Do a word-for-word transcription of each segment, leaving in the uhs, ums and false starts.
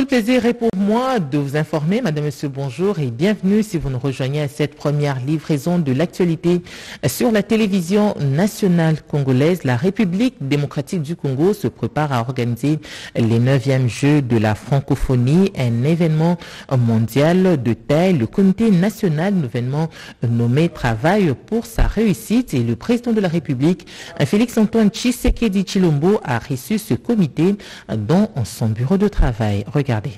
le plaisir est pour moi de vous informer. Madame, Monsieur, bonjour et bienvenue si vous nous rejoignez à cette première livraison de l'actualité sur la télévision nationale congolaise. La République démocratique du Congo se prépare à organiser les neuvièmes Jeux de la francophonie, un événement mondial de taille. Le comité national, nouvellement nommé, travaille pour sa réussite et le président de la République, Félix-Antoine Tshisekedi Tshilombo, a reçu ce comité dans son bureau de travail. Regardez.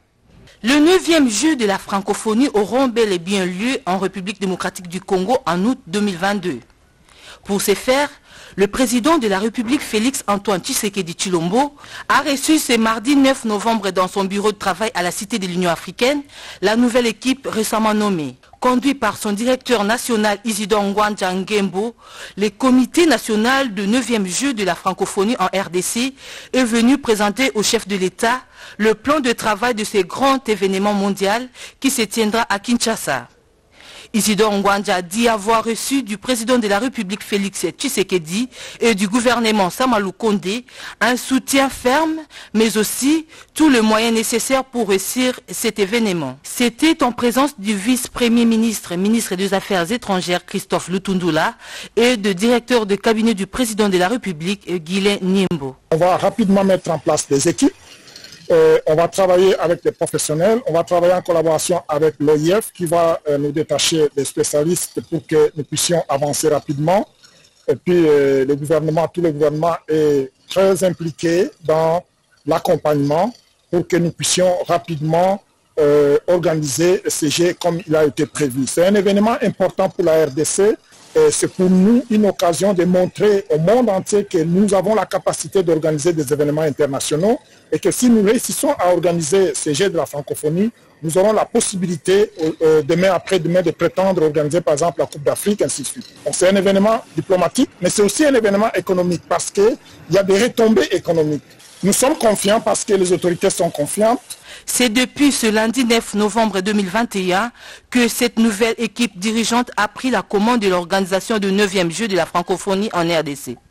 Le neuvième Jeu de la francophonie auront bel et bien lieu en République démocratique du Congo en août deux mille vingt-deux. Pour ce faire, le président de la République, Félix-Antoine Tshisekedi Tshilombo, a reçu ce mardi neuf novembre dans son bureau de travail à la Cité de l'Union africaine la nouvelle équipe récemment nommée. Conduit par son directeur national Isidore Ngwanja Ngembo, le comité national de neuvième Jeu de la francophonie en R D C est venu présenter au chef de l'État le plan de travail de ce grand événement mondial qui se tiendra à Kinshasa. Isidore Ngwanja dit avoir reçu du président de la République Félix Tshisekedi et du gouvernement Samalou Kondé un soutien ferme, mais aussi tous les moyens nécessaires pour réussir cet événement. C'était en présence du vice-premier ministre, ministre des Affaires étrangères Christophe Lutundula et de directeur de cabinet du président de la République Guilain Niembo. On va rapidement mettre en place des équipes. Euh, on va travailler avec des professionnels, on va travailler en collaboration avec l'O I F qui va euh, nous détacher des spécialistes pour que nous puissions avancer rapidement. Et puis euh, le gouvernement, tout le gouvernement est très impliqué dans l'accompagnement pour que nous puissions rapidement euh, organiser ces Jeux comme il a été prévu. C'est un événement important pour la R D C. C'est pour nous une occasion de montrer au monde entier que nous avons la capacité d'organiser des événements internationaux et que si nous réussissons à organiser ces Jeux de la francophonie, nous aurons la possibilité euh, demain après-demain de prétendre organiser par exemple la Coupe d'Afrique, ainsi de suite. C'est un événement diplomatique, mais c'est aussi un événement économique parce qu'il y a des retombées économiques. Nous sommes confiants parce que les autorités sont confiantes. C'est depuis ce lundi neuf novembre deux mille vingt et un que cette nouvelle équipe dirigeante a pris la commande de l'organisation du neuvième Jeu de la francophonie en R D C.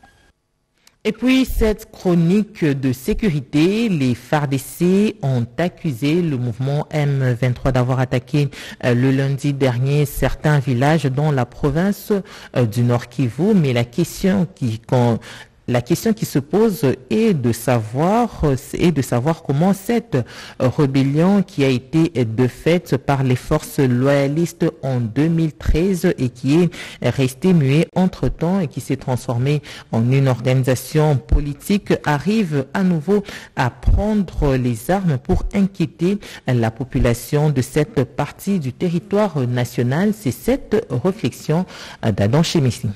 Et puis, cette chronique de sécurité, les F A R D C ont accusé le mouvement M vingt-trois d'avoir attaqué euh, le lundi dernier certains villages dans la province euh, du Nord Kivu. Mais la question qui... Quand, La question qui se pose est de savoir, est de savoir comment cette rébellion qui a été de fait par les forces loyalistes en deux mille treize et qui est restée muette entre-temps et qui s'est transformée en une organisation politique arrive à nouveau à prendre les armes pour inquiéter la population de cette partie du territoire national. C'est cette réflexion d'Adam Chemissi.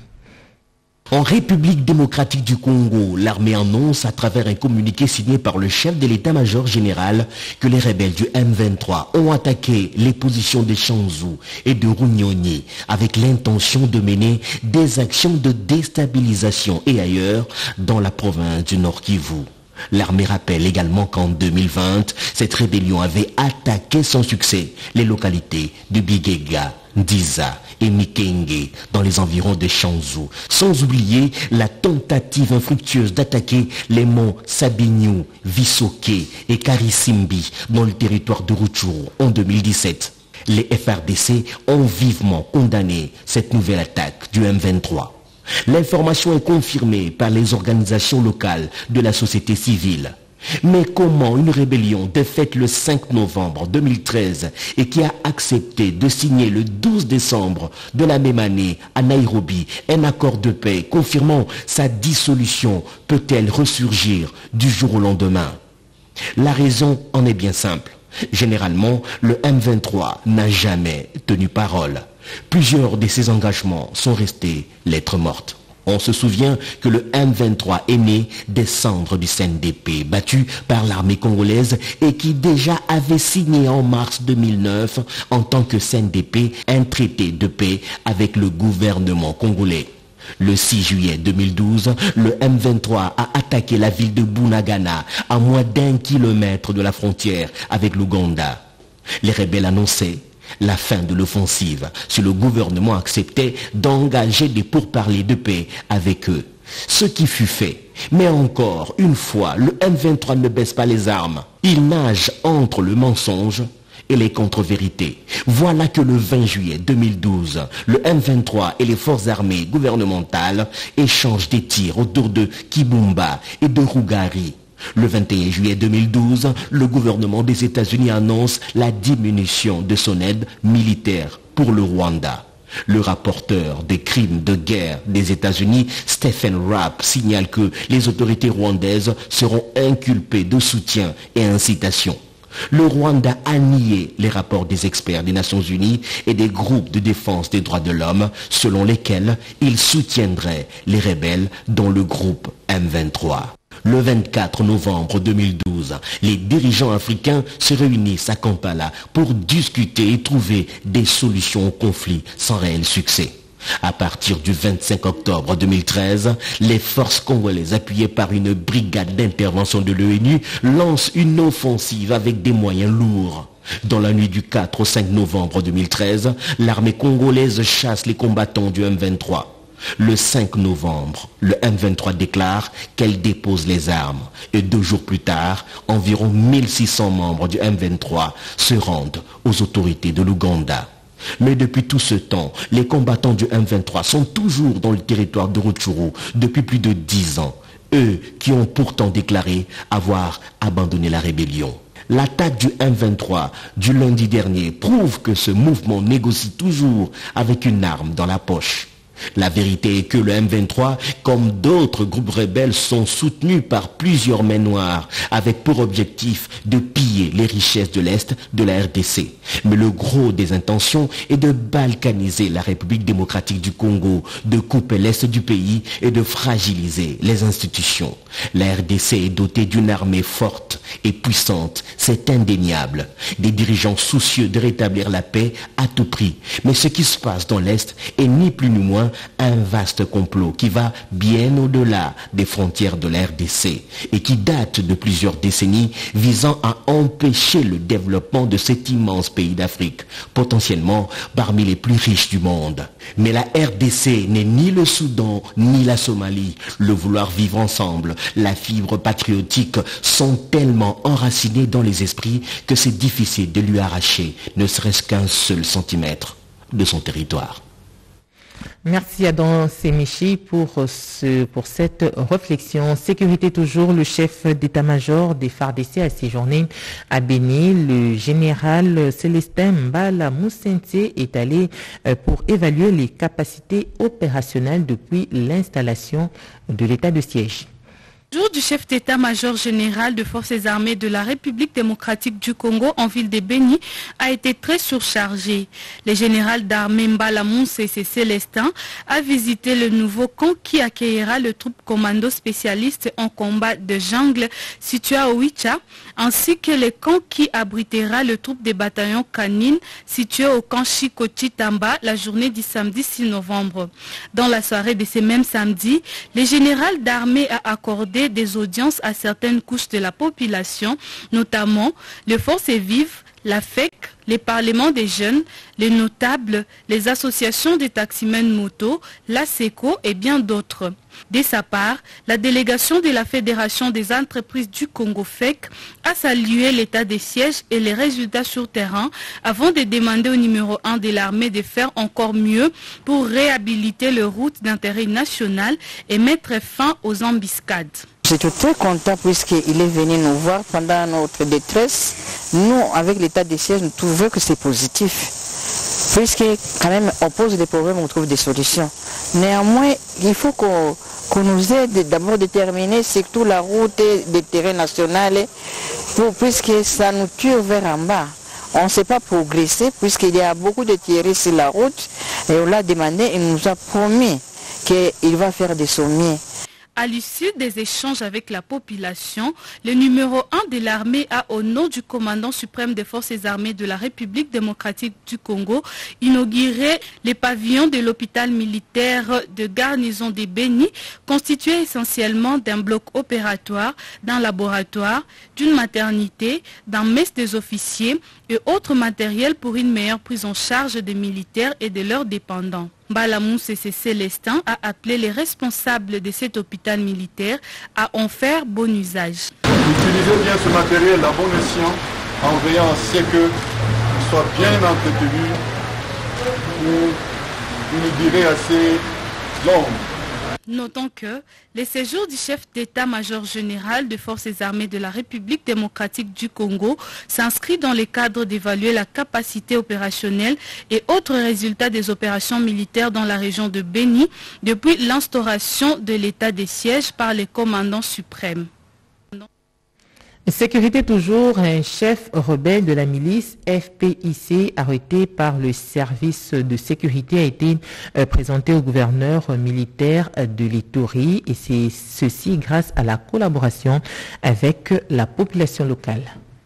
En République démocratique du Congo, l'armée annonce à travers un communiqué signé par le chef de l'état-major général que les rebelles du M vingt-trois ont attaqué les positions de Chanzu et de Runyonyi avec l'intention de mener des actions de déstabilisation et ailleurs dans la province du Nord Kivu. L'armée rappelle également qu'en deux mille vingt, cette rébellion avait attaqué sans succès les localités de Bigega, Ndiza et Mikenge dans les environs de Chanzu, sans oublier la tentative infructueuse d'attaquer les monts Sabinyu, Visoke et Karisimbi dans le territoire de Rutshuru en deux mille dix-sept. Les F R D C ont vivement condamné cette nouvelle attaque du M vingt-trois. L'information est confirmée par les organisations locales de la société civile. Mais comment une rébellion défaite le cinq novembre deux mille treize et qui a accepté de signer le douze décembre de la même année à Nairobi un accord de paix confirmant sa dissolution peut-elle ressurgir du jour au lendemain? La raison en est bien simple. Généralement, le M vingt-trois n'a jamais tenu parole. Plusieurs de ses engagements sont restés lettres mortes. On se souvient que le M vingt-trois est né des cendres du C N D P battu par l'armée congolaise et qui déjà avait signé en mars deux mille neuf en tant que C N D P un traité de paix avec le gouvernement congolais. Le six juillet deux mille douze, le M vingt-trois a attaqué la ville de Bunagana à moins d'un kilomètre de la frontière avec l'Ouganda. Les rebelles annonçaient la fin de l'offensive si le gouvernement acceptait d'engager des pourparlers de paix avec eux. Ce qui fut fait Mais encore une fois, le M vingt-trois ne baisse pas les armes. Il nage entre le mensonge et les contre-vérités. Voilà que le vingt juillet deux mille douze, le M vingt-trois et les forces armées gouvernementales échangent des tirs autour de Kibumba et de Rugari. Le vingt et un juillet deux mille douze, le gouvernement des États-Unis annonce la diminution de son aide militaire pour le Rwanda. Le rapporteur des crimes de guerre des États-Unis, Stephen Rapp, signale que les autorités rwandaises seront inculpées de soutien et incitation. Le Rwanda a nié les rapports des experts des Nations Unies et des groupes de défense des droits de l'homme selon lesquels il soutiendrait les rebelles dont le groupe M vingt-trois. Le vingt-quatre novembre deux mille douze, les dirigeants africains se réunissent à Kampala pour discuter et trouver des solutions au conflit sans réel succès. À partir du vingt-cinq octobre deux mille treize, les forces congolaises appuyées par une brigade d'intervention de l'ONU lancent une offensive avec des moyens lourds. Dans la nuit du quatre au cinq novembre deux mille treize, l'armée congolaise chasse les combattants du M vingt-trois. Le cinq novembre, le M vingt-trois déclare qu'elle dépose les armes et deux jours plus tard, environ mille six cents membres du M vingt-trois se rendent aux autorités de l'Ouganda. Mais depuis tout ce temps, les combattants du M vingt-trois sont toujours dans le territoire de Rutshuru depuis plus de dix ans. Eux qui ont pourtant déclaré avoir abandonné la rébellion. L'attaque du M vingt-trois du lundi dernier prouve que ce mouvement négocie toujours avec une arme dans la poche. La vérité est que le M vingt-trois, comme d'autres groupes rebelles, sont soutenus par plusieurs mains noires, avec pour objectif de piller les richesses de l'Est de la R D C. Mais le gros des intentions est de balkaniser la République démocratique du Congo, de couper l'Est du pays et de fragiliser les institutions. La R D C est dotée d'une armée forte et puissante, c'est indéniable. Des dirigeants soucieux de rétablir la paix à tout prix. Mais ce qui se passe dans l'Est est ni plus ni moins un vaste complot qui va bien au-delà des frontières de la R D C et qui date de plusieurs décennies visant à empêcher le développement de cet immense pays d'Afrique, potentiellement parmi les plus riches du monde. Mais la R D C n'est ni le Soudan ni la Somalie. Le vouloir vivre ensemble, la fibre patriotique sont tellement enracinées dans les esprits que c'est difficile de lui arracher ne serait-ce qu'un seul centimètre de son territoire. Merci Adam Semichi pour, ce, pour cette réflexion. Sécurité toujours, le chef d'état-major des F A R D C a séjourné à Béni. Le général Célestin Mbala Moussente est allé pour évaluer les capacités opérationnelles depuis l'installation de l'état de siège. Le jour du chef d'état-major général de forces armées de la République démocratique du Congo en ville de Béni a été très surchargé. Le général d'armée Mbala Moussente Célestin a visité le nouveau camp qui accueillera le troupe commando spécialiste en combat de jungle situé à Oicha, ainsi que le camp qui abritera le troupe des bataillons canines situé au camp Chikoti Tamba la journée du samedi six novembre. Dans la soirée de ce même samedi, le général d'armée a accordé des audiences à certaines couches de la population, notamment les forces vives, la F E C, les parlements des jeunes, les notables, les associations des taximens moto, la SECO et bien d'autres. De sa part, la délégation de la Fédération des entreprises du Congo F E C a salué l'état des sièges et les résultats sur terrain avant de demander au numéro un de l'armée de faire encore mieux pour réhabiliter les routes d'intérêt national et mettre fin aux embuscades. J'étais très content puisqu'il est venu nous voir pendant notre détresse. Nous, avec l'état des sièges, nous trouvons que c'est positif. Puisque quand même, on pose des problèmes, on trouve des solutions. Néanmoins, il faut qu'on qu'on nous aide d'abord à déterminer surtout la route des terrains nationaux, pour, puisque ça nous tire vers en bas. On ne sait pas progresser puisqu'il y a beaucoup de thierry sur la route et on l'a demandé, il nous a promis qu'il va faire des sommiers. À l'issue des échanges avec la population, le numéro un de l'armée a, au nom du commandant suprême des forces armées de la République démocratique du Congo, inauguré les pavillons de l'hôpital militaire de garnison des Béni, constitué essentiellement d'un bloc opératoire, d'un laboratoire, d'une maternité, d'un mess des officiers et autres matériels pour une meilleure prise en charge des militaires et de leurs dépendants. Balamou C C Célestin a appelé les responsables de cet hôpital militaire à en faire bon usage. Utilisez bien ce matériel à bon escient en veillant à ce qu'il soit bien entretenu pour une durée assez longue. Notons que les séjours du chef d'état-major général des forces armées de la République démocratique du Congo s'inscrit dans le cadre d'évaluer la capacité opérationnelle et autres résultats des opérations militaires dans la région de Béni depuis l'instauration de l'état de siège par les commandants suprêmes. Sécurité toujours, un chef rebelle de la milice F P I C arrêté par le service de sécurité a été euh, présenté au gouverneur militaire de l'Ituri et c'est ceci grâce à la collaboration avec la population locale.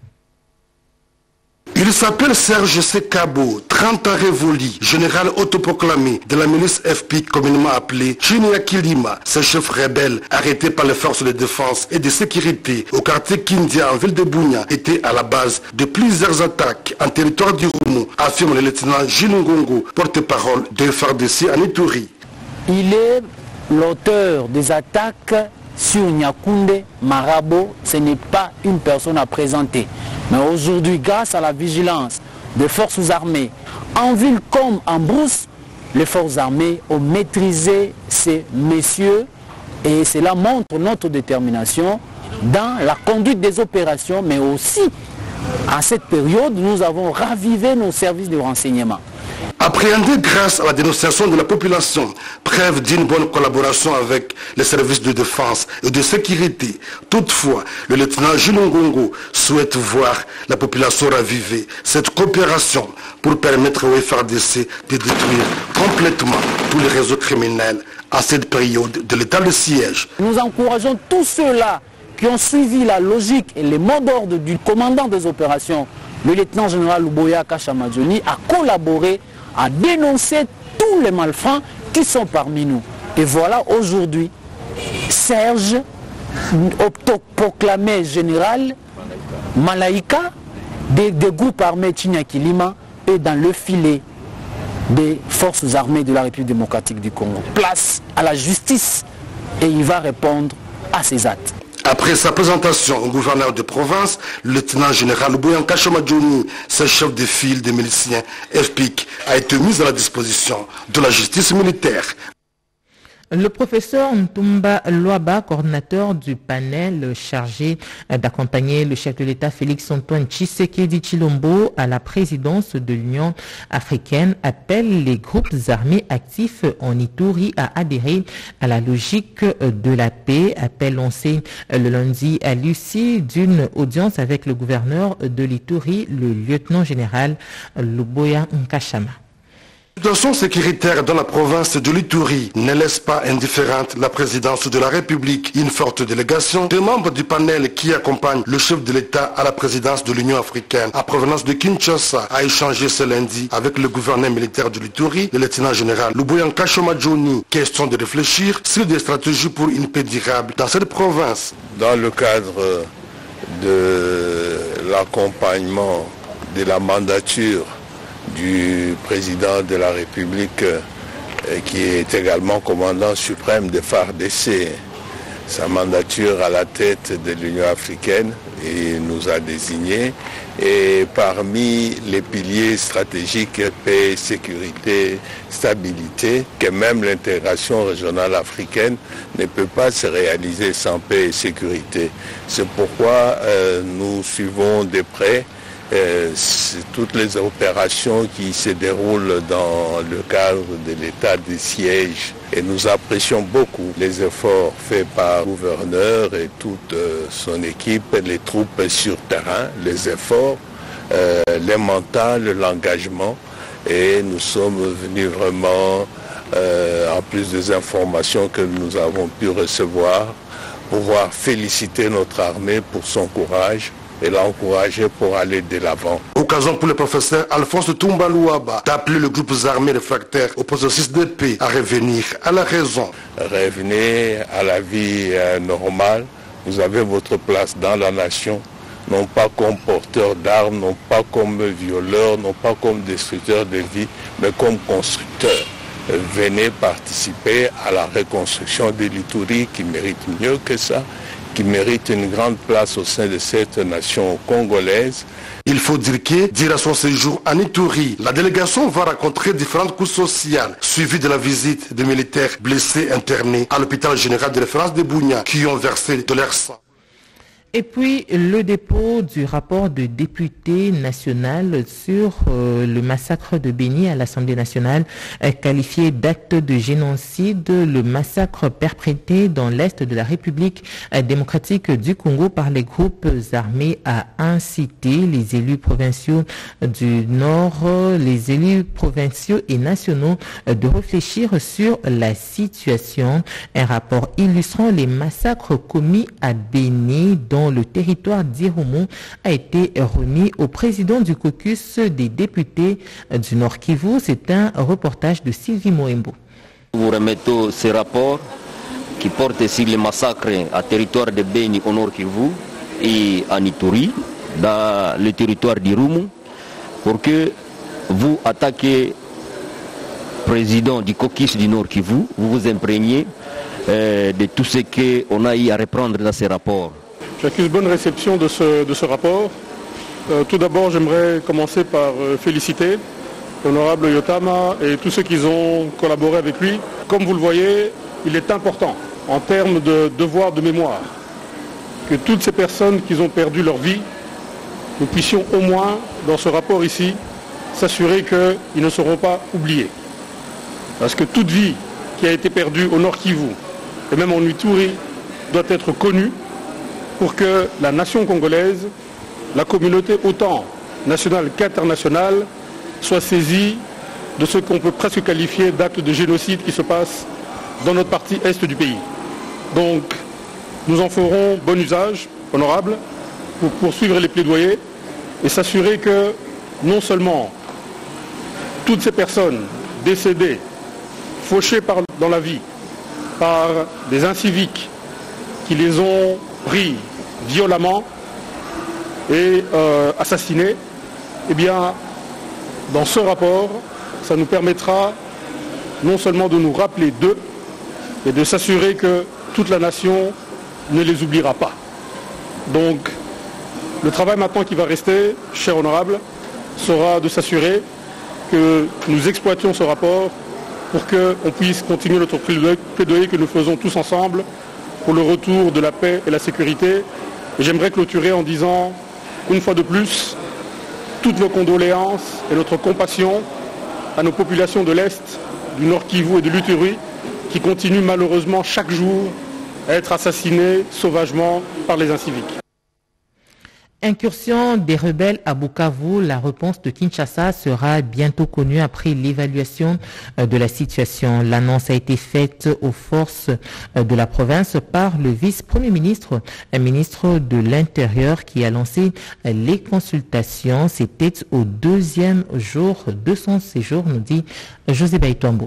Il s'appelle Serge Sekabo, trente ans révolu, général autoproclamé de la milice F P I C communément appelée Chinia Kilima. Ce chef rebelle, arrêté par les forces de défense et de sécurité au quartier Kindia en ville de Bunia, était à la base de plusieurs attaques en territoire du Rounou, affirme le lieutenant Gilles Ngongo, porte-parole de F A R D C en Ituri. Il est l'auteur des attaques sur Nyakunde, Marabo. Ce n'est pas une personne à présenter. Mais aujourd'hui, grâce à la vigilance des forces armées, en ville comme en brousse, les forces armées ont maîtrisé ces messieurs et cela montre notre détermination dans la conduite des opérations, mais aussi, à cette période, nous avons ravivé nos services de renseignement. Appréhendé grâce à la dénonciation de la population, preuve d'une bonne collaboration avec les services de défense et de sécurité. Toutefois, le lieutenant Gilles Ngongo souhaite voir la population raviver cette coopération pour permettre au F A R D C de détruire complètement tous les réseaux criminels à cette période de l'état de siège. Nous encourageons tous ceux-là qui ont suivi la logique et les mots d'ordre du commandant des opérations, le lieutenant général Luboya Kashamadjoni, à collaborer, à dénoncer tous les malfrats qui sont parmi nous. Et voilà aujourd'hui, Serge, autoproclamé général, Malaika, des, des groupes armés Chinyakilima, est dans le filet des forces armées de la République démocratique du Congo. Place à la justice et il va répondre à ses actes. Après sa présentation au gouverneur de province, le lieutenant général Luboya Kashamadjoni, ce chef de file des miliciens F P I C, a été mis à la disposition de la justice militaire. Le professeur Ntumba Loaba, coordinateur du panel chargé d'accompagner le chef de l'État Félix-Antoine Tshisekedi Tshilombo à la présidence de l'Union africaine, appelle les groupes armés actifs en Ituri à adhérer à la logique de la paix. Appel lancé le lundi à l'issue d'une audience avec le gouverneur de l'Ituri, le lieutenant général Luboya Nkashama. La situation sécuritaire dans la province de l'Ituri ne laisse pas indifférente la présidence de la République. Une forte délégation de membres du panel qui accompagne le chef de l'État à la présidence de l'Union africaine à provenance de Kinshasa a échangé ce lundi avec le gouverneur militaire de l'Ituri, le lieutenant général Luboya Kashamadjoni. Question de réfléchir sur des stratégies pour une paix durable dans cette province. Dans le cadre de l'accompagnement de la mandature du président de la République euh, qui est également commandant suprême de F A R D C, sa mandature à la tête de l'Union africaine, et nous a désignés. Et parmi les piliers stratégiques, paix, sécurité, stabilité, que même l'intégration régionale africaine ne peut pas se réaliser sans paix et sécurité. C'est pourquoi euh, nous suivons de près Euh, toutes les opérations qui se déroulent dans le cadre de l'état de siège. Et nous apprécions beaucoup les efforts faits par le gouverneur et toute euh, son équipe, les troupes sur terrain, les efforts, euh, les mentales, l'engagement. Et nous sommes venus vraiment, euh, en plus des informations que nous avons pu recevoir, pouvoir féliciter notre armée pour son courage et l'encourager pour aller de l'avant. Occasion pour le professeur Alphonse Ntumba Loaba d'appeler les groupes armés réfractaires au processus de paix à revenir à la raison. Revenez à la vie euh, normale. Vous avez votre place dans la nation, non pas comme porteur d'armes, non pas comme violeur, non pas comme destructeur de vie, mais comme constructeur. venez participer à la reconstruction de l'Ituri qui mérite mieux que ça, qui mérite une grande place au sein de cette nation congolaise. Il faut dire que, durant son séjour en Ituri, la délégation va rencontrer différentes couches sociales, suivies de la visite des militaires blessés internés à l'hôpital général de référence de Bunia, qui ont versé de leur sang. Et puis, le dépôt du rapport de député national sur euh, le massacre de Béni à l'Assemblée nationale, euh, qualifié d'acte de génocide, le massacre perpétré dans l'Est de la République euh, démocratique du Congo par les groupes armés a incité les élus provinciaux du Nord, euh, les élus provinciaux et nationaux euh, de réfléchir sur la situation. Un rapport illustrant les massacres commis à Béni, dont le territoire d'Irumu a été remis au président du caucus des députés du Nord Kivu. C'est un reportage de Sylvie Moembo. Vous remettons ce rapport qui porte sur les massacres à territoire de Béni au Nord Kivu et en Ituri, dans le territoire d'Irumu, pour que vous attaquiez le président du caucus du Nord Kivu, vous vous imprégniez euh, de tout ce qu'on a eu à reprendre dans ces rapports. J'accuse bonne réception de ce, de ce rapport. Euh, tout d'abord, j'aimerais commencer par euh, féliciter l'honorable Yotama et tous ceux qui ont collaboré avec lui. Comme vous le voyez, il est important, en termes de devoir de mémoire, que toutes ces personnes qui ont perdu leur vie, nous puissions au moins, dans ce rapport ici, s'assurer qu'ils ne seront pas oubliés. Parce que toute vie qui a été perdue au Nord Kivu, et même en Ituri, doit être connue, pour que la nation congolaise, la communauté autant nationale qu'internationale, soit saisie de ce qu'on peut presque qualifier d'acte de génocide qui se passe dans notre partie est du pays. Donc, nous en ferons bon usage, honorable, pour poursuivre les plaidoyers et s'assurer que non seulement toutes ces personnes décédées, fauchées par, dans la vie par des inciviques qui les ont pris violemment et euh, assassinés, eh bien, dans ce rapport, ça nous permettra non seulement de nous rappeler d'eux, mais de s'assurer que toute la nation ne les oubliera pas. Donc, le travail maintenant qui va rester, cher honorable, sera de s'assurer que nous exploitions ce rapport pour qu'on puisse continuer notre plaidoyer que nous faisons tous ensemble pour le retour de la paix et la sécurité. Et j'aimerais clôturer en disant, une fois de plus, toutes nos condoléances et notre compassion à nos populations de l'Est, du Nord Kivu et de l'Ituri, qui continuent malheureusement chaque jour à être assassinés sauvagement par les inciviques. Incursion des rebelles à Bukavu, la réponse de Kinshasa sera bientôt connue après l'évaluation de la situation. L'annonce a été faite aux forces de la province par le vice-premier ministre, un ministre de l'Intérieur qui a lancé les consultations. C'était au deuxième jour de son séjour, nous dit José Baïtombo.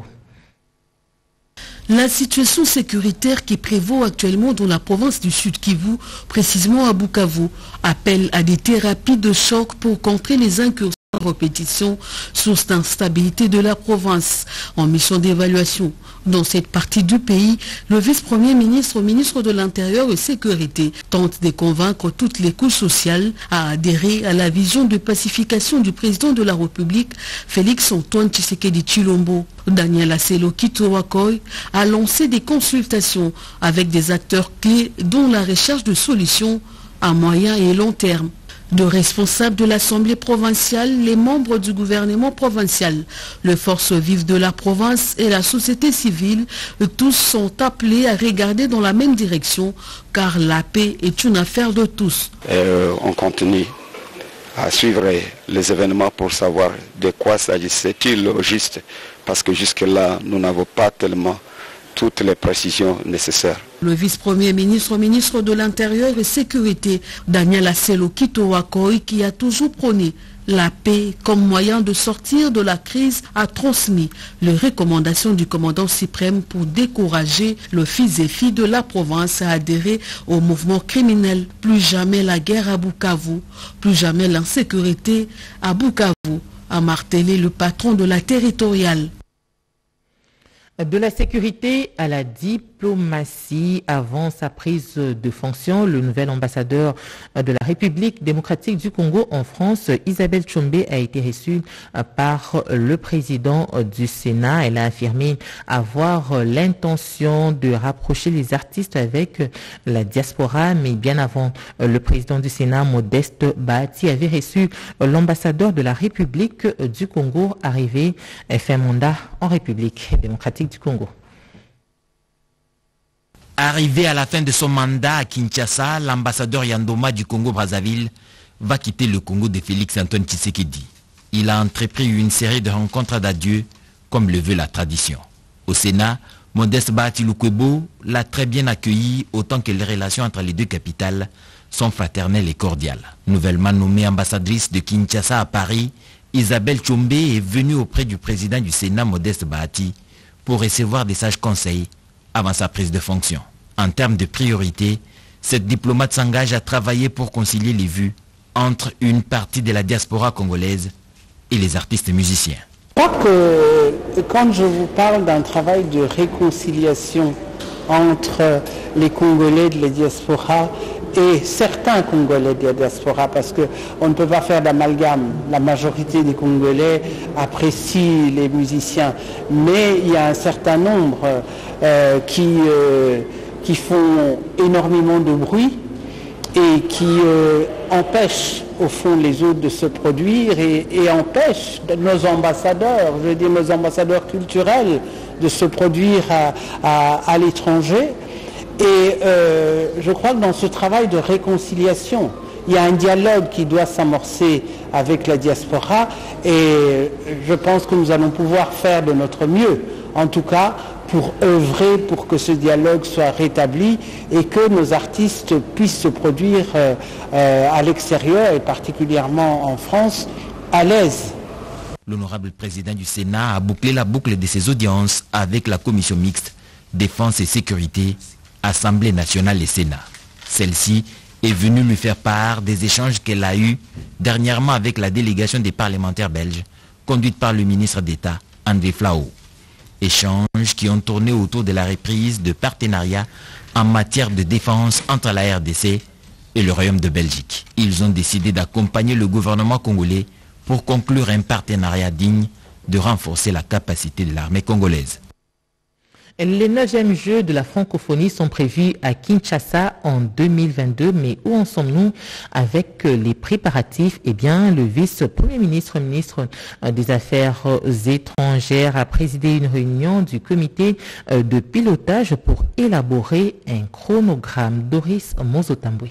La situation sécuritaire qui prévaut actuellement dans la province du Sud Kivu, précisément à Bukavu, appelle à des thérapies de choc pour contrer les incursions en répétition, source d'instabilité de la province. En mission d'évaluation dans cette partie du pays, le vice-premier ministre, ministre de l'Intérieur et Sécurité, tente de convaincre toutes les couches sociales à adhérer à la vision de pacification du président de la République, Félix Antoine Tshisekedi Tshilombo. Daniel Aselo Kitowakoy a lancé des consultations avec des acteurs clés dont la recherche de solutions à moyen et long terme. De responsables de l'Assemblée provinciale, les membres du gouvernement provincial, les forces vives de la province et la société civile, tous sont appelés à regarder dans la même direction car la paix est une affaire de tous. Euh, on continue à suivre les événements pour savoir de quoi s'agissait-il au juste, parce que jusque-là, nous n'avons pas tellement toutes les précisions nécessaires. Le vice-premier ministre, ministre de l'Intérieur et Sécurité, Daniel Aselo Kitowakoy, qui a toujours prôné la paix comme moyen de sortir de la crise, a transmis les recommandations du commandant suprême pour décourager le fils et filles de la province à adhérer au mouvement criminel. Plus jamais la guerre à Bukavu, plus jamais l'insécurité à Bukavu, a martelé le patron de la territoriale. De la sécurité à la diplomatie, avant sa prise de fonction, le nouvel ambassadeur de la République démocratique du Congo en France, Isabelle Tshombe, a été reçue par le président du Sénat. Elle a affirmé avoir l'intention de rapprocher les artistes avec la diaspora, mais bien avant, le président du Sénat, Modeste Bahati, avait reçu l'ambassadeur de la République du Congo, arrivé fin mandat en République démocratique du Congo. Arrivé à la fin de son mandat à Kinshasa, l'ambassadeur Yandoma du Congo-Brazzaville va quitter le Congo de Félix-Antoine Tshisekedi. Il a entrepris une série de rencontres d'adieu, comme le veut la tradition. Au Sénat, Modeste Bahati Lukwebo l'a très bien accueilli, autant que les relations entre les deux capitales sont fraternelles et cordiales. Nouvellement nommée ambassadrice de Kinshasa à Paris, Isabelle Tshombe est venue auprès du président du Sénat, Modeste Bahati, pour recevoir des sages conseils avant sa prise de fonction. En termes de priorité, cette diplomate s'engage à travailler pour concilier les vues entre une partie de la diaspora congolaise et les artistes musiciens. Je crois que quand je vous parle d'un travail de réconciliation entre les Congolais de la diaspora et certains Congolais de la diaspora, parce qu'on ne peut pas faire d'amalgame. La majorité des Congolais apprécient les musiciens, mais il y a un certain nombre euh, qui, euh, qui font énormément de bruit et qui euh, empêchent au fond les autres de se produire et, et empêchent nos ambassadeurs, je veux dire nos ambassadeurs culturels, de se produire à, à, à l'étranger. Et euh, je crois que dans ce travail de réconciliation, il y a un dialogue qui doit s'amorcer avec la diaspora et je pense que nous allons pouvoir faire de notre mieux, en tout cas pour œuvrer pour que ce dialogue soit rétabli et que nos artistes puissent se produire euh, euh, à l'extérieur et particulièrement en France à l'aise. L'honorable président du Sénat a bouclé la boucle de ses audiences avec la commission mixte Défense et Sécurité, Assemblée nationale et Sénat. Celle-ci est venue lui faire part des échanges qu'elle a eus dernièrement avec la délégation des parlementaires belges, conduite par le ministre d'État, André Flao. Échanges qui ont tourné autour de la reprise de partenariats en matière de défense entre la R D C et le Royaume de Belgique. Ils ont décidé d'accompagner le gouvernement congolais pour conclure un partenariat digne de renforcer la capacité de l'armée congolaise. Les neuvièmes Jeux de la francophonie sont prévus à Kinshasa en deux mille vingt-deux, mais où en sommes-nous avec les préparatifs? Eh bien, le vice-premier ministre, ministre des Affaires étrangères, a présidé une réunion du comité de pilotage pour élaborer un chronogramme. Doris Mozotambwe.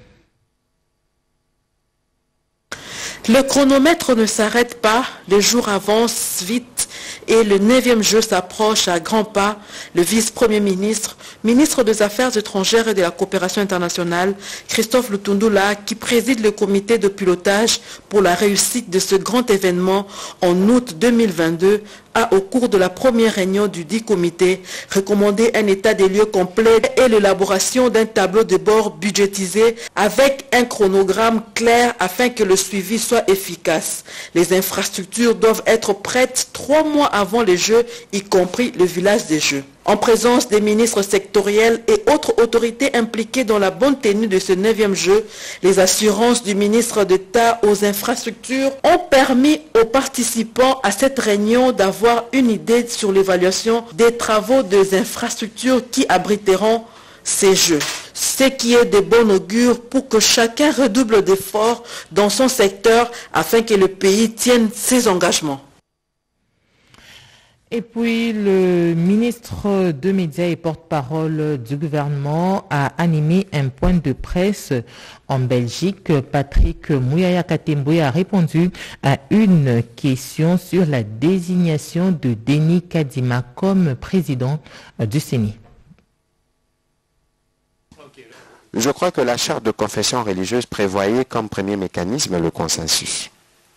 Le chronomètre ne s'arrête pas, les jours avancent vite et le neuvième jeu s'approche à grands pas. Le vice-premier ministre, ministre des Affaires étrangères et de la coopération internationale, Christophe Lutundula, qui préside le comité de pilotage pour la réussite de ce grand événement en août deux mille vingt-deux, a, au cours de la première réunion du dit comité, recommandé un état des lieux complet et l'élaboration d'un tableau de bord budgétisé avec un chronogramme clair afin que le suivi soit efficace. Les infrastructures doivent être prêtes trois mois avant les Jeux, y compris le village des Jeux. En présence des ministres sectoriels et autres autorités impliquées dans la bonne tenue de ce neuvième jeu, les assurances du ministre d'État aux infrastructures ont permis aux participants à cette réunion d'avoir une idée sur l'évaluation des travaux des infrastructures qui abriteront ces jeux. Ce qui est de bon augure pour que chacun redouble d'efforts dans son secteur afin que le pays tienne ses engagements. Et puis, le ministre de Médias et porte-parole du gouvernement a animé un point de presse en Belgique. Patrick Mouyaya Katemboué a répondu à une question sur la désignation de Denis Kadima comme président du C E N I. Je crois que la charte de confession religieuse prévoyait comme premier mécanisme le consensus.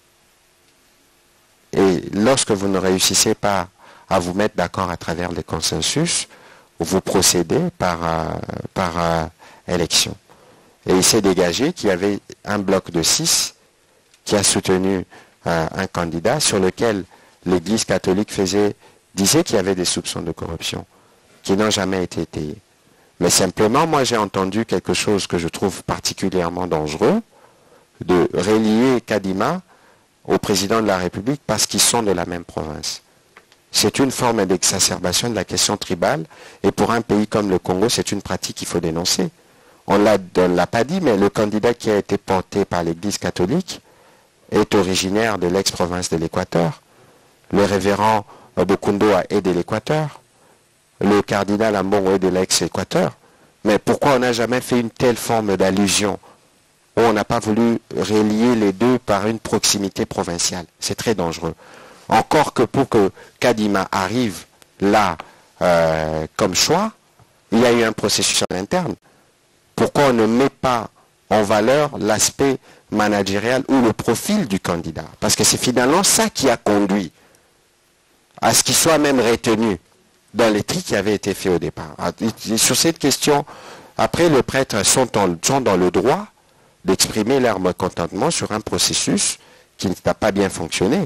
Et lorsque vous ne réussissez pas à vous mettre d'accord à travers les consensus, vous procédez par, euh, par euh, élection. Et il s'est dégagé qu'il y avait un bloc de six qui a soutenu euh, un candidat sur lequel l'Église catholique faisait disait qu'il y avait des soupçons de corruption qui n'ont jamais été étayés. Mais simplement, moi j'ai entendu quelque chose que je trouve particulièrement dangereux, de relier Kadima au président de la République parce qu'ils sont de la même province. C'est une forme d'exacerbation de la question tribale, et pour un pays comme le Congo, c'est une pratique qu'il faut dénoncer. On ne l'a pas dit, mais le candidat qui a été porté par l'Église catholique est originaire de l'ex-province de l'Équateur. Le révérend Bokundo est de l'Équateur. Le cardinal Ambongo est de l'ex-Équateur. Mais pourquoi on n'a jamais fait une telle forme d'allusion où on n'a pas voulu relier les deux par une proximité provinciale? C'est très dangereux. Encore que pour que Kadima arrive là euh, comme choix, il y a eu un processus à l'interne. Pourquoi on ne met pas en valeur l'aspect managérial ou le profil du candidat? Parce que c'est finalement ça qui a conduit à ce qu'il soit même retenu dans les tri qui avait été fait au départ. Sur cette question, après, les prêtres sont, en, sont dans le droit d'exprimer leur mécontentement sur un processus qui n'a pas bien fonctionné.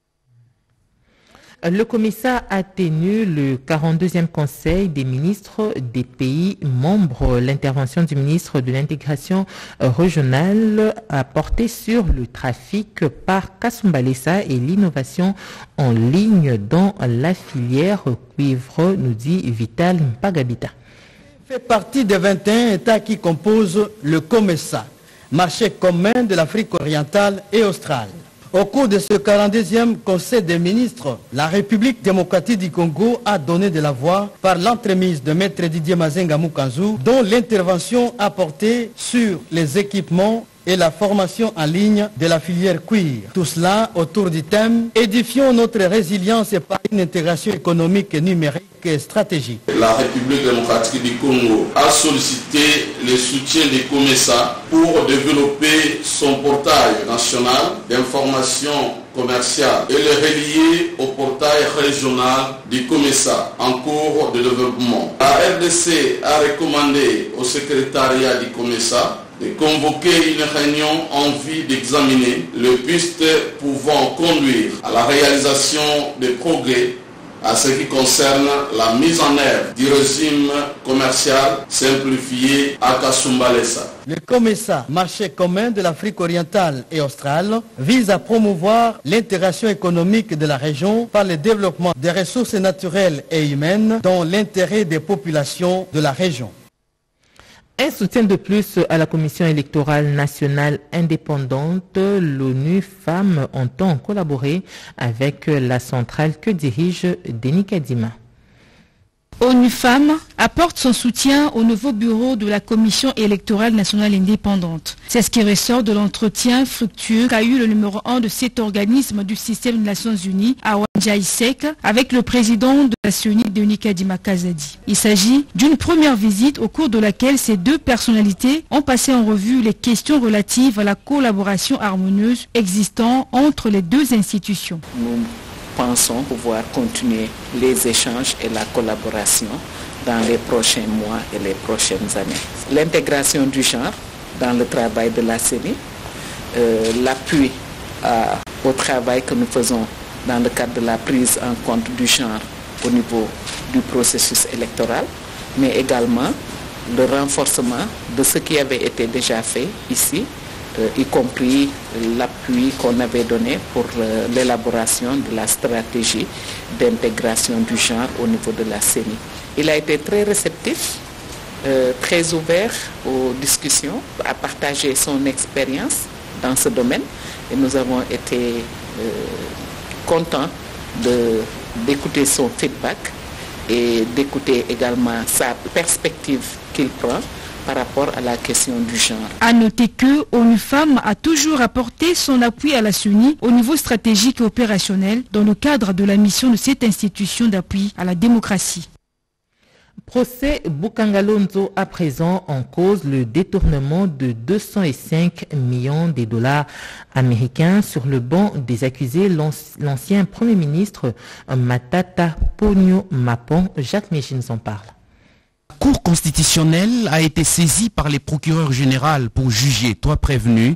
Le COMESA a tenu le quarante-deuxième Conseil des ministres des pays membres. L'intervention du ministre de l'intégration régionale a porté sur le trafic par Kasumbalesa et l'innovation en ligne dans la filière cuivre, nous dit Vital Mpagabita. Fait partie des vingt et un États qui composent le COMESA, marché commun de l'Afrique orientale et australe. Au cours de ce quarante-deuxième Conseil des ministres, la République démocratique du Congo a donné de la voix par l'entremise de Maître Didier Mazenga Mukanzu, dont l'intervention a porté sur les équipements et la formation en ligne de la filière cuir. Tout cela autour du thème « Édifions notre résilience par une intégration économique et numérique stratégique ». La République démocratique du Congo a sollicité le soutien des COMESA pour développer son portail national d'information commerciale et le relier au portail régional du COMESA en cours de développement. La R D C a recommandé au secrétariat du COMESA de convoquer une réunion en vue d'examiner les pistes pouvant conduire à la réalisation des progrès à ce qui concerne la mise en œuvre du régime commercial simplifié à Kasumbalesa. Le COMESA, marché commun de l'Afrique orientale et australe, vise à promouvoir l'intégration économique de la région par le développement des ressources naturelles et humaines dans l'intérêt des populations de la région. Un soutien de plus à la Commission électorale nationale indépendante, l'ONU Femmes entend collaborer avec la centrale que dirige Denis Kadima. ONU Femmes apporte son soutien au nouveau bureau de la Commission électorale nationale indépendante. C'est ce qui ressort de l'entretien fructueux qu'a eu le numéro un de cet organisme du système des Nations Unies, Awanja Isek, avec le président de la C E N I, Denis Kadima Kazadi. Il s'agit d'une première visite au cours de laquelle ces deux personnalités ont passé en revue les questions relatives à la collaboration harmonieuse existant entre les deux institutions. Pensons pouvoir continuer les échanges et la collaboration dans les prochains mois et les prochaines années. L'intégration du genre dans le travail de la C E N I, euh, l'appui au travail que nous faisons dans le cadre de la prise en compte du genre au niveau du processus électoral, mais également le renforcement de ce qui avait été déjà fait ici, Euh, y compris l'appui qu'on avait donné pour euh, l'élaboration de la stratégie d'intégration du genre au niveau de la C E N I. Il a été très réceptif, euh, très ouvert aux discussions, à partager son expérience dans ce domaine et nous avons été euh, contents de, d'écouter son feedback et d'écouter également sa perspective qu'il prend par rapport à la question du genre. À noter que ONU Femmes a toujours apporté son appui à la C E N I au niveau stratégique et opérationnel dans le cadre de la mission de cette institution d'appui à la démocratie. Procès Bukangalonzo à présent en cause le détournement de deux cent cinq millions de dollars américains. Sur le banc des accusés, l'ancien Premier ministre Matata Ponyo Mapon. Jacques Méchins en parle. La Cour constitutionnelle a été saisie par les procureurs généraux pour juger trois prévenus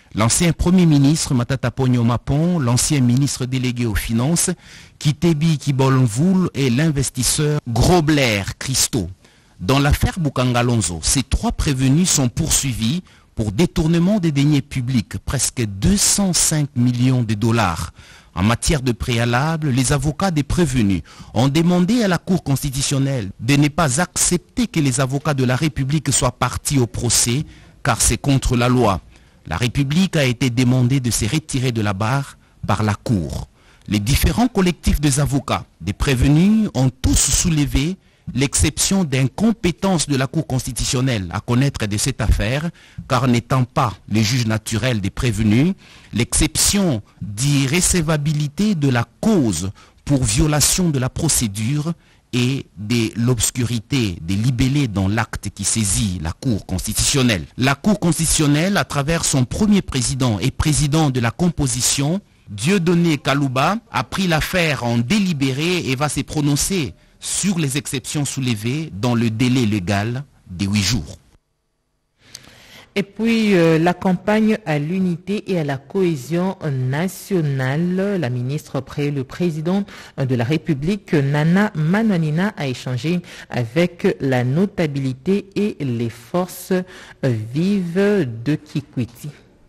L'ancien Premier ministre Matata Ponyo Mapon, l'ancien ministre délégué aux Finances, Kitebi Kibolonvoul et l'investisseur Grobler Christo. Dans l'affaire Bukangalonzo, ces trois prévenus sont poursuivis pour détournement des deniers publics, presque deux cent cinq millions de dollars. En matière de préalable, les avocats des prévenus ont demandé à la Cour constitutionnelle de ne pas accepter que les avocats de la République soient partis au procès, car c'est contre la loi. La République a été demandée de se retirer de la barre par la Cour. Les différents collectifs des avocats des prévenus ont tous soulevé l'exception d'incompétence de la Cour constitutionnelle à connaître de cette affaire, car n'étant pas les juges naturels des prévenus, l'exception d'irrécevabilité de la cause pour violation de la procédure et de l'obscurité des libellés dans l'acte qui saisit la Cour constitutionnelle. La Cour constitutionnelle, à travers son premier président et président de la composition, Dieudonné Kalouba, a pris l'affaire en délibéré et va se prononcer sur les exceptions soulevées dans le délai légal de huit jours. Et puis euh, la campagne à l'unité et à la cohésion nationale, la ministre près le président de la République, Nana Manonina, a échangé avec la notabilité et les forces vives de Kikwiti.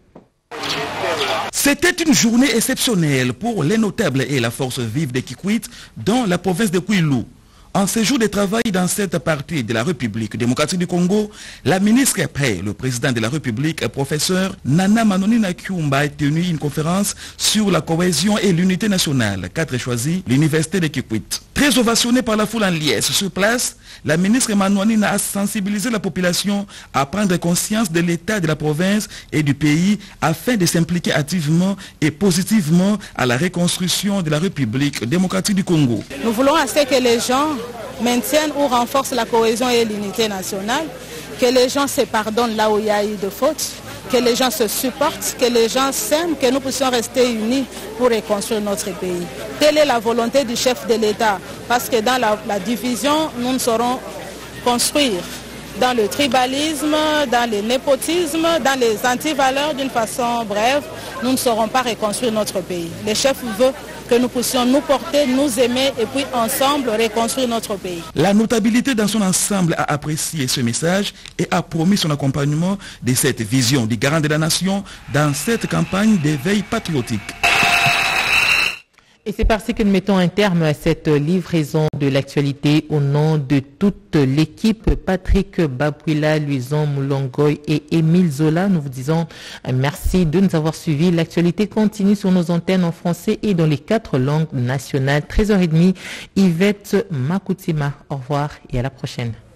C'était une journée exceptionnelle pour les notables et la force vive de Kikwit dans la province de Kwilu. En séjour de travail dans cette partie de la République démocratique du Congo, la ministre près le président de la République, professeur Nana Manonina Kyumba, a tenu une conférence sur la cohésion et l'unité nationale, qu'a choisi l'université de Kikwit. Très ovationnée par la foule en liesse sur place, la ministre Manonina a sensibilisé la population à prendre conscience de l'état de la province et du pays afin de s'impliquer activement et positivement à la reconstruction de la République démocratique du Congo. Nous voulons à ce que les gens maintiennent ou renforcent la cohésion et l'unité nationale, que les gens se pardonnent là où il y a eu de fautes, que les gens se supportent, que les gens s'aiment, que nous puissions rester unis pour reconstruire notre pays. Telle est la volonté du chef de l'État, parce que dans la, la division, nous ne saurons construire. Dans le tribalisme, dans le népotisme, dans les antivaleurs d'une façon brève, nous ne saurons pas reconstruire notre pays. Le chef veut que nous puissions nous porter, nous aimer et puis ensemble reconstruire notre pays. La notabilité dans son ensemble a apprécié ce message et a promis son accompagnement de cette vision du garant de la nation dans cette campagne d'éveil patriotique. Et c'est parti que nous mettons un terme à cette livraison de l'actualité au nom de toute l'équipe. Patrick Babouila, Luison Moulongoy et Émile Zola, nous vous disons merci de nous avoir suivis. L'actualité continue sur nos antennes en français et dans les quatre langues nationales. treize heures trente, Yvette Makoutima. Au revoir et à la prochaine.